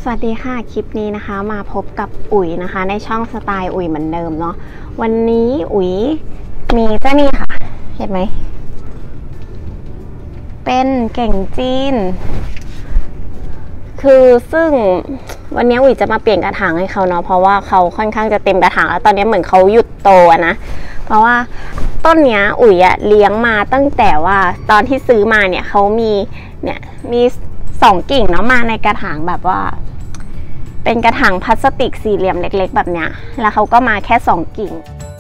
สวัสดีค่ะคลิปนี้นะคะมาพบกับอุ๋ยนะคะในช่องสไตล์อุ๋ยเหมือนเดิมเนาะวันนี้อุ๋ยมีเจ้านี่ค่ะเห็นไหมเป็นเก่งจีนคือซึ่งวันนี้อุ๋ยจะมาเปลี่ยนกระถางให้เขาเนาะเพราะว่าเขาค่อนข้างจะเต็มกระถางแล้วตอนนี้เหมือนเขาหยุดโตนะเพราะว่าต้นเนี้ยอุ๋ยอะเลี้ยงมาตั้งแต่ว่าตอนที่ซื้อมาเนี่ยเขามี2 กิ่งเนาะมาในกระถางแบบว่าเป็นกระถางพลาสติกสี่เหลี่ยมเล็กๆแบบเนี้ยแล้วเขาก็มาแค่2 กิ่ง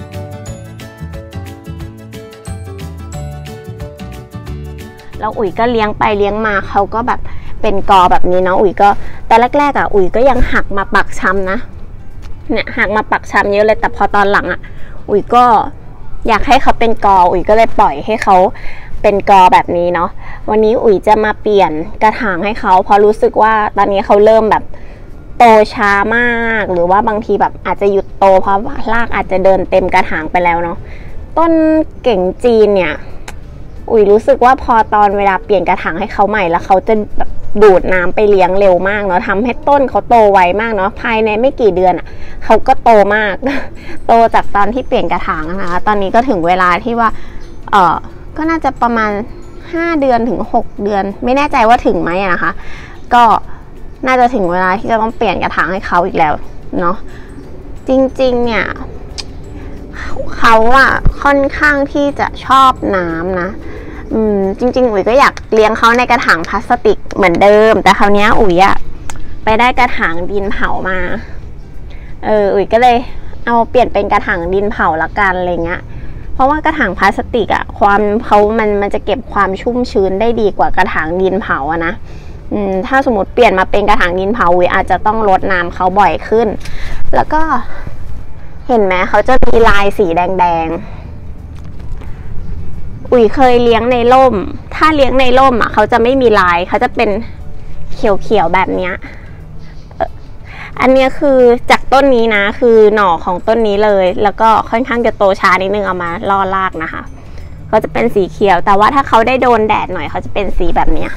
แล้วอุ๋ยก็เลี้ยงไปเลี้ยงมาเขาก็แบบเป็นกอแบบนี้เนาะอุ๋ยก็แต่แรกๆอ่ะอุ๋ยก็ยังหักมาปักชำนะเนี่ยหักมาปักชำเยอะเลยแต่พอตอนหลังอ่ะอุ๋ยก็อยากให้เขาเป็นกออุ๋ยก็เลยปล่อยให้เขาเป็นกอแบบนี้เนาะวันนี้อุ๋ยจะมาเปลี่ยนกระถางให้เขาเพราะรู้สึกว่าตอนนี้เขาเริ่มแบบโตช้ามากหรือว่าบางทีแบบอาจจะหยุดโตเพราะรากอาจจะเดินเต็มกระถางไปแล้วเนาะต้นเก่งจีนเนี่ยอุ๋ยรู้สึกว่าพอตอนเวลาเปลี่ยนกระถางให้เขาใหม่แล้วเขาจะแบบดูดน้ำไปเลี้ยงเร็วมากเนาะทำให้ต้นเขาโตไวมากเนาะภายในไม่กี่เดือนเขาก็โตมาก โตจากตอนที่เปลี่ยนกระถางนะคะตอนนี้ก็ถึงเวลาที่ว่าก็น่าจะประมาณ5 เดือนถึง6 เดือนไม่แน่ใจว่าถึงไหมนะคะก็น่าจะถึงเวลาที่จะต้องเปลี่ยนกระถางให้เขาอีกแล้วเนาะจริงๆเนี่ยเขาค่อนข้างที่จะชอบน้ำนะจริงๆอุ๋ยก็อยากเลี้ยงเขาในกระถางพลาสติกเหมือนเดิมแต่คราวนี้อุ๋ยไปได้กระถางดินเผามาอุ๋ยก็เลยเอาเปลี่ยนเป็นกระถางดินเผาละกันอะไรเงี้ยเพราะว่ากระถางพลาสติกมันจะเก็บความชุ่มชื้นได้ดีกว่ากระถางดินเผาอะนะถ้าสมมติเปลี่ยนมาเป็นกระถางดินเผาอุ๋ยอาจจะต้องรดน้ำเขาบ่อยขึ้นแล้วก็เห็นไหมเขาจะมีลายสีแดงๆอุ๋ยเคยเลี้ยงในร่มถ้าเลี้ยงในร่มเขาจะไม่มีลายเขาจะเป็นเขียวๆแบบนี้อันนี้คือจากต้นนี้นะคือหน่อของต้นนี้เลยแล้วก็ค่อนข้างจะโตช้านิดนึงเอามาล่อรากนะคะก็จะเป็นสีเขียวแต่ว่าถ้าเขาได้โดนแดดหน่อยเขาจะเป็นสีแบบนี้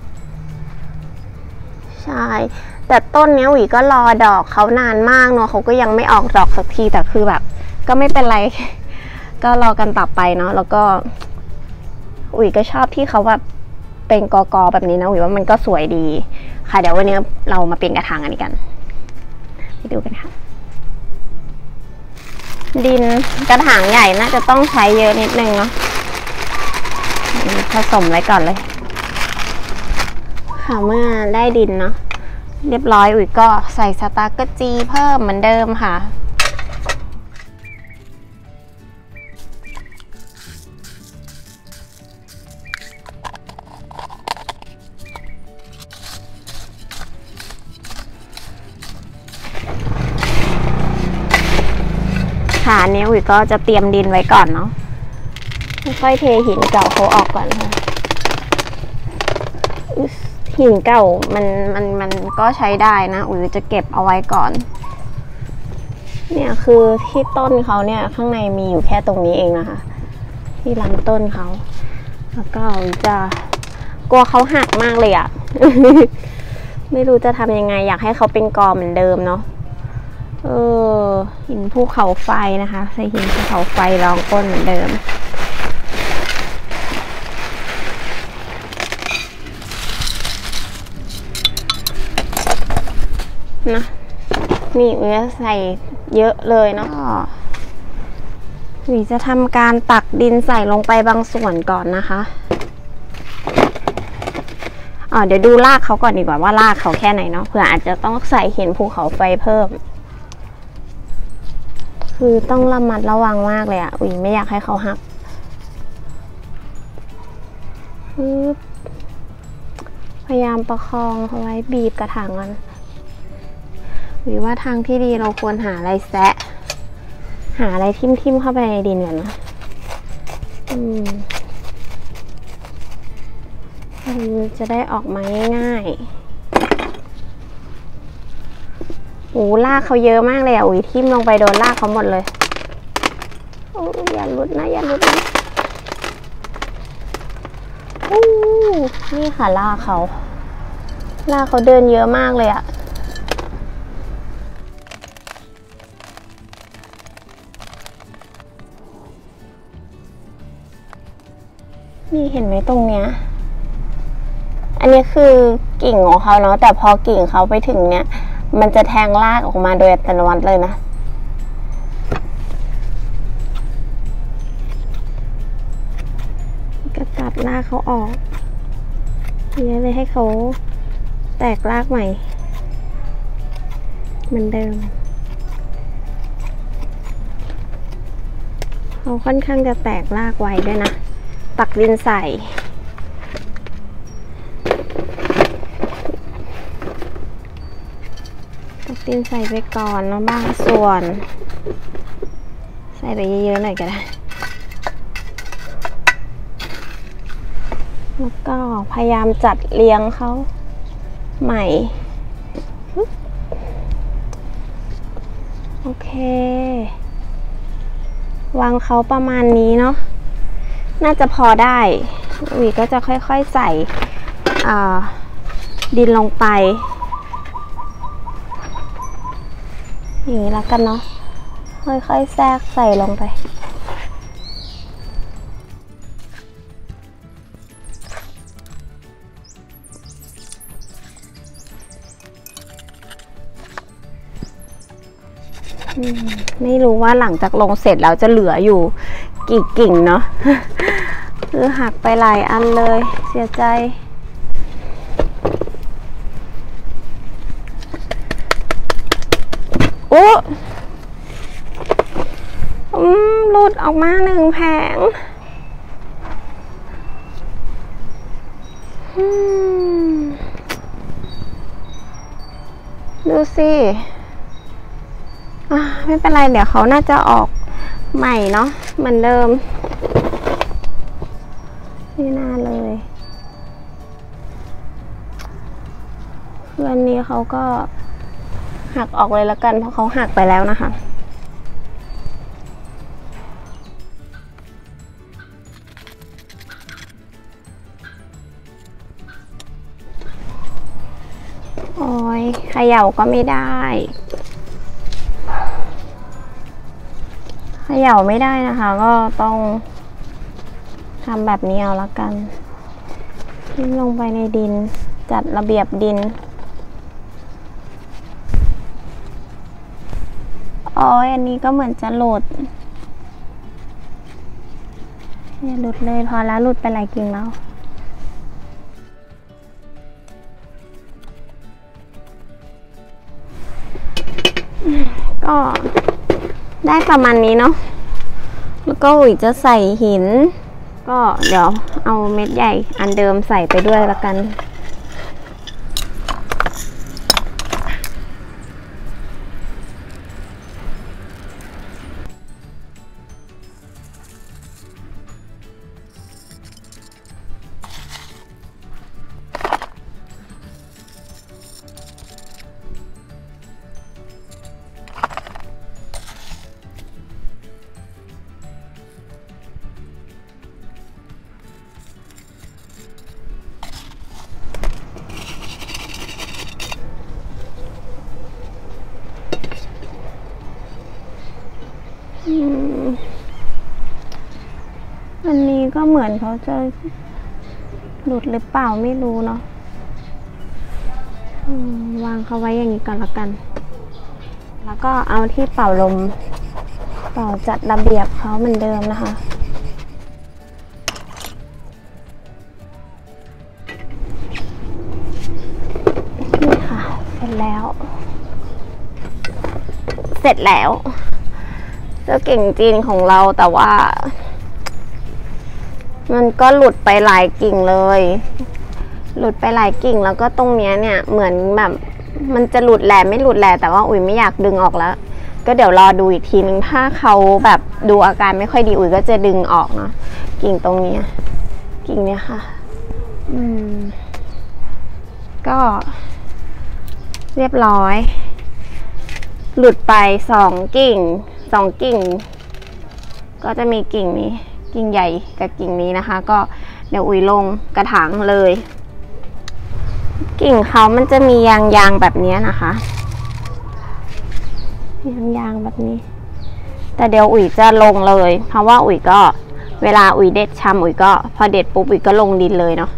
ใช่แต่ต้นนี้อุ๋ยก็รอดอกเขานานมากเนาะเขาก็ยังไม่ออกดอกสักทีแต่คือแบบก็ไม่เป็นไรก็รอกันต่อไปเนาะแล้วก็อุ๋ยก็ชอบที่เขาแบบเป็นกอแบบนี้นะอุ๋ยว่ามันก็สวยดีค่ะเดี๋ยววันนี้เรามาเปลี่ยนกระถางอันนี้กันไปดูกันค่ะดินกระถางใหญ่น่าจะต้องใช้เยอะนิดนึงเนาะผสมไว้ก่อนเลยค่ะเมื่อได้ดินเนาะเรียบร้อยอุ๋ยก็ใส่สตาร์เกอร์จีเพิ่มเหมือนเดิมค่ะค่ะอันนี้อุ๋ยก็จะเตรียมดินไว้ก่อนเนาะค่อยเทหินเก่าเขาออกก่อนค่ะหินเก่ามันก็ใช้ได้นะอุ๋ยจะเก็บเอาไว้ก่อนเนี่ยคือที่ต้นเขาเนี่ยข้างในมีอยู่แค่ตรงนี้เองนะคะที่ลำต้นเขาแล้วก็อุ๋ยจะกลัวเขาหักมากเลยอ่ะ ไม่รู้จะทำยังไงอยากให้เขาเป็นกอเหมือนเดิมเนาะหินภูเขาไฟนะคะใส่หินภูเขาไฟรองก้นเหมือนเดิมนะนี่อุ๋ยใส่เยอะเลยเนาะอุ๋ยจะทำการตักดินใส่ลงไปบางส่วนก่อนนะคะเดี๋ยวดูรากเขาก่อนดีกว่าว่ารากเขาแค่ไหนเนาะเผื่ออาจจะต้องใส่หินภูเขาไฟเพิ่มคือต้องระมัดระวังมากเลยอ่ะอุ๋ยไม่อยากให้เขาหักพยายามประคองเอาไว้บีบกระถางกันหรือว่าทางที่ดีเราควรหาอะไรแซะหาอะไรทิ่มเข้าไปในดินก่อนนะจะได้ออกมาง่ายๆรากเขาเยอะมากเลยอ่ะอุ๋ยทิ่มลงไปโดนรากเขาหมดเลยอย่าหลุดนะอย่าหลุดนะนี่ค่ะรากเขาเดินเยอะมากเลยอ่ะนี่เห็นไหมตรงเนี้ยอันนี้คือกิ่งของเขาเนาะแต่พอกิ่งเขาไปถึงเนี้ยมันจะแทงรากออกมาโดยอัตโนมัติเลยนะก็ตัดรากเขาออกนี่เลยให้เขาแตกรากใหม่เหมือนเดิมเขาค่อนข้างจะแตกรากไวด้วยนะตักดินใส่ตักดินใส่ไปก่อนแล้วบางส่วนใส่ไปเยอะๆหน่อยก็ได้แล้วก็พยายามจัดเรียงเขาใหม่โอเควางเขาประมาณนี้เนาะน่าจะพอได้วีก็จะค่อยๆใส่ดินลงไปอย่างนี้แล้วกันเนาะค่อยๆแทรกใส่ลงไปไม่รู้ว่าหลังจากลงเสร็จแล้วจะเหลืออยู่กี่กิ่งเนาะคือหักไปหลายอันเลยเสียใจโอ้หลุดออกมาหนึ่งแผงดูสิไม่เป็นไรเดี๋ยวเขาน่าจะออกใหม่เนาะเหมือนเดิมไม่น่าเลยเพื่อนนี้เขาก็หักออกเลยละกันเพราะเขาหักไปแล้วนะคะโอ้ยเขย่าก็ไม่ได้เขย่าไม่ได้นะคะก็ต้องทำแบบนี้เอาละกันทิ้งลงไปในดินจัดระเบียบดินอ๋ออันนี้ก็เหมือนจะหลุดอย่าหลุดเลยพอแล้วหลุดไปหลายกิ่งแล้วก็ได้ประมาณนี้เนาะแล้วก็อุ๋ยจะใส่หินก็เดี๋ยวเอาเม็ดใหญ่อันเดิมใส่ไปด้วยละกันอันนี้ก็เหมือนเขาจะหลุดหรือเปล่าไม่รู้เนาะวางเขาไว้อย่างนี้ก่อนละกันแล้วก็เอาที่เป่าลมเป่าจัดระเบียบเขาเหมือนเดิมนะคะนี่ค่ะเสร็จแล้วเจ้าเก่งจีนของเราแต่ว่ามันก็หลุดไปหลายกิ่งเลยหลุดไปหลายกิ่งแล้วก็ตรงเนี้ยเนี่ยเหมือนแบบมันจะหลุดแหล่ไม่หลุดแหล่แต่ว่าอุ๋ยไม่อยากดึงออกแล้วก็เดี๋ยวรอดูอีกทีนึงถ้าเขาแบบดูอาการไม่ค่อยดีอุ๋ยก็จะดึงออกเนาะกิ่งตรงนี้กิ่งเนี้ยค่ะก็เรียบร้อยหลุดไป2 กิ่งก็จะมีกิ่งนี้กิ่งใหญ่กับกิ่งนี้นะคะก็เดี๋ยวอุ๋ยลงกระถางเลยกิ่งเขามันจะมียางแบบนี้นะคะยางแบบนี้แต่เดี๋ยวอุ๋ยจะลงเลยเพราะว่าอุ๋ยก็เวลาอุ๋ยเด็ดชำอุ๋ยก็พอเด็ดปุ๊บอุ๋ยก็ลงดินเลยเนาะ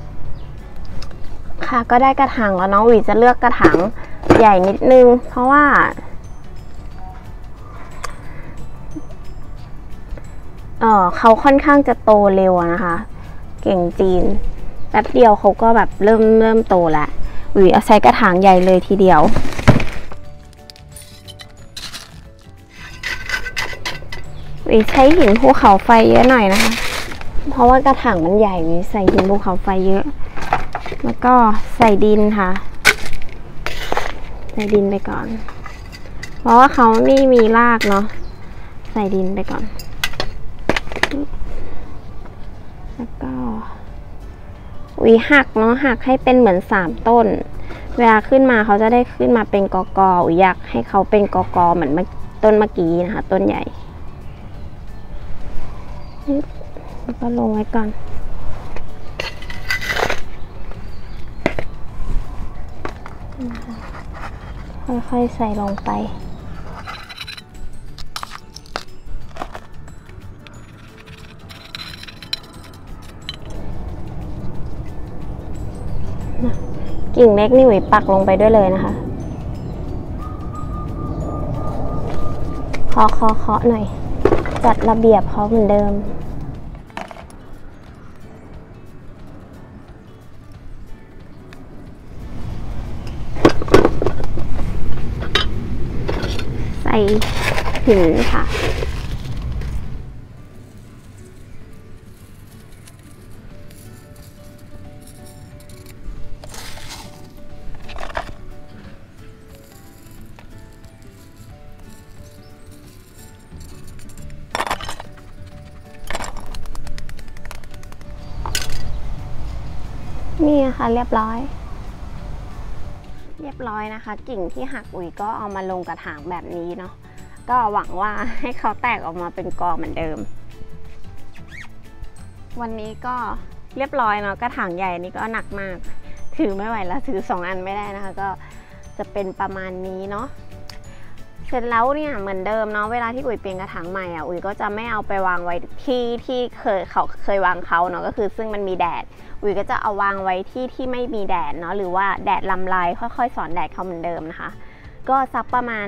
ค่ะก็ได้กระถางแล้วเนาะอุ๋ยจะเลือกกระถางใหญ่นิดนึงเพราะว่าเขาค่อนข้างจะโตเร็วนะคะเก่งจีนแป๊บเดียวเขาก็แบบเริ่มโตแล้วอุ๋ยเอาใช้กระถางใหญ่เลยทีเดียวอุ๋ยใช้หินภูเขาไฟเยอะหน่อยนะคะเพราะว่ากระถางมันใหญ่อุ๋ยใส่หินภูเขาไฟเยอะแล้วก็ใส่ดินค่ะใส่ดินไปก่อนเพราะว่าเขาไม่มีรากเนาะใส่ดินไปก่อนแล้วก็อุ๋ยหักเนาะหักให้เป็นเหมือน3ต้นเวลาขึ้นมาเขาจะได้ขึ้นมาเป็นกออุ๋ยอยากให้เขาเป็นกอเหมือนต้นเมื่อกี้นะคะต้นใหญ่แล้วก็ลงไว้ก่อนค่อยๆใส่ลงไปกิ่งเล็กนี่อุ๋ยปักลงไปด้วยเลยนะคะเคาะหน่อยจัดระเบียบเขาเหมือนเดิมใส่หินค่ะนี่ค่ะเรียบร้อยนะคะกิ่งที่หักอุ๋ยก็เอามาลงกระถางแบบนี้เนาะก็หวังว่าให้เขาแตกออกมาเป็นกอเหมือนเดิมวันนี้ก็เรียบร้อยเนาะกระถางใหญ่นี่ก็หนักมากถือไม่ไหวแล้วถือ2อันไม่ได้นะคะก็จะเป็นประมาณนี้เนาะเสร็จแล้วเนี่ยเหมือนเดิมเนาะเวลาที่อุ๋ยเปลี่ยนกระถางใหม่อุ๋ยก็จะไม่เอาไปวางไว้ที่เคยวางเขาเนาะก็คือซึ่งมันมีแดดอุ๋ยก็จะเอาวางไว้ที่ไม่มีแดดเนาะหรือว่าแดดลำลายค่อยๆสอนแดดเขาเหมือนเดิมนะคะก็สักประมาณ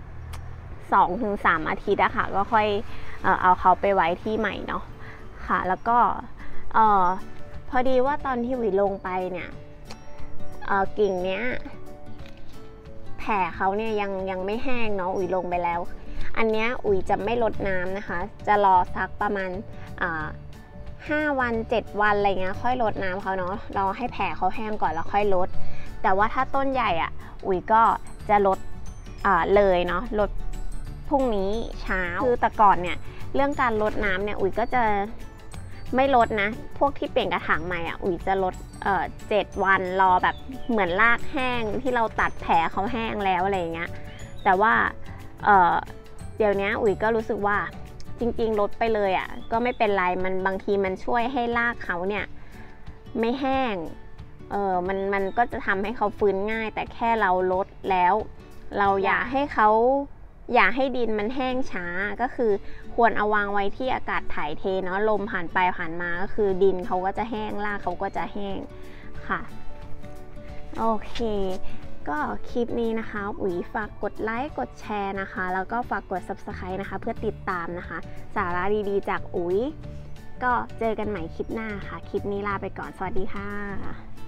2-3 อาทิตย์อะค่ะก็ค่อยเอาเขาไปไว้ที่ใหม่เนาะค่ะแล้วก็พอดีว่าตอนที่อุ๋ยลงไปเนี่ยกิ่งเนี้ยแผลเขาเนี่ยยังไม่แห้งเนาะอุ๋ยลงไปแล้วอันเนี้ยอุ๋ยจะไม่ลดน้ำนะคะจะรอสักประมาณ5 วัน 7 วันอะไรเงี้ยค่อยลดน้ำเขาเนาะรอให้แผลเขาแห้งก่อนแล้วค่อยลดแต่ว่าถ้าต้นใหญ่อุ๋ยก็จะลดเลยเนาะลดพรุ่งนี้เช้าคือแต่ก่อนเนี่ยเรื่องการลดน้ำเนี่ยอุ๋ยก็จะไม่ลดนะพวกที่เปลี่ยนกระถางใหม่อุ๋ยจะลด7 วันรอแบบเหมือนรากแห้งที่เราตัดแผลเขาแห้งแล้วอะไรเงี้ยแต่ว่าเดี๋ยวนี้อุ๋ยก็รู้สึกว่าจริงๆลดไปเลยก็ไม่เป็นไรมันบางทีมันช่วยให้รากเขาเนี่ยไม่แห้งมันก็จะทำให้เขาฟื้นง่ายแต่แค่เราลดแล้วเราอย่าให้ดินมันแห้งช้าก็คือควรเอาวางไว้ที่อากาศถ่ายเทเนาะลมผ่านไปผ่านมาก็คือดินเขาก็จะแห้งรากเขาก็จะแห้งค่ะโอเคก็คลิปนี้นะคะอุ๋ยฝากกดไลค์กดแชร์นะคะแล้วก็ฝากกด Subscribe นะคะเพื่อติดตามนะคะสาระดีๆจากอุ๋ยก็เจอกันใหม่คลิปหน้าค่ะคลิปนี้ลาไปก่อนสวัสดีค่ะ